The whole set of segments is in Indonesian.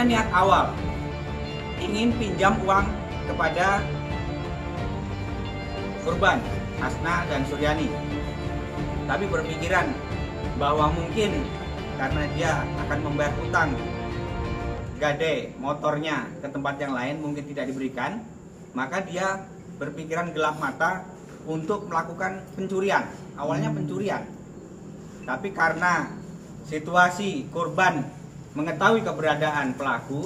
punya niat awal ingin pinjam uang kepada korban Hasna dan Suryani, tapi berpikiran bahwa mungkin karena dia akan membayar utang gade motornya ke tempat yang lain mungkin tidak diberikan, maka dia berpikiran gelap mata untuk melakukan pencurian. Awalnya pencurian, tapi karena situasi korban mengetahui keberadaan pelaku,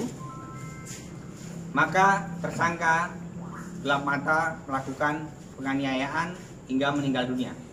maka tersangka gelap mata melakukan penganiayaan hingga meninggal dunia.